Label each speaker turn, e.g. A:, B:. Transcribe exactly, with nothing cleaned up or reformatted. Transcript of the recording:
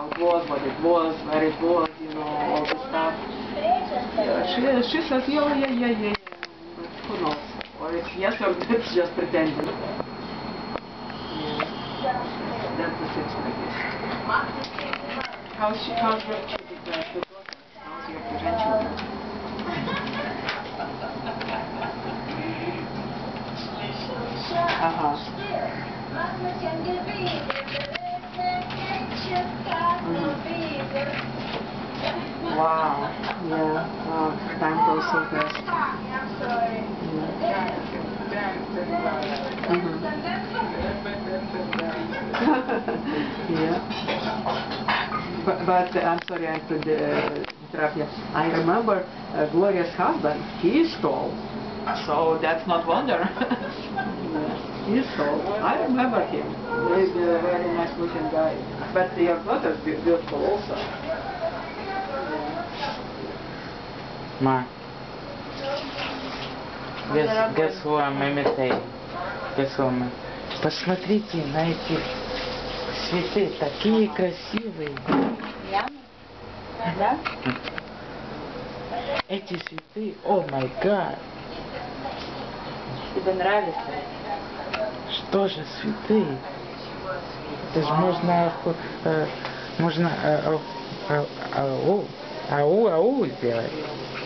A: how it was, what it was, where it was, you know, all the stuff. Yeah, she, she says, yeah, yeah, yeah, yeah, but who knows? Or it's yes or it's just pretending. Yeah. That's the situation. How's, she, how's your children? How's your grandchildren? Uh-huh. Mm-hmm. Wow. Yeah. Wow. Time goes so fast. Yeah. Mm-hmm. Yeah. But, but uh, I'm sorry, I could uh, interrupt you. I remember uh, Gloria's husband. He is tall, so that's not wonder. Yeah, he is tall. I remember him. He's a very nice looking guy. But your daughter's beautiful also.
B: Ma, guess, guess who I'm imitating? Guess who I'm... Посмотрите на эти цветы, такие красивые.
C: Да?
B: Эти цветы, о май гад.
C: Тебе нравится?
B: Что же цветы? Это же можно, э, можно э, э, э, ау, ау, ау сделать.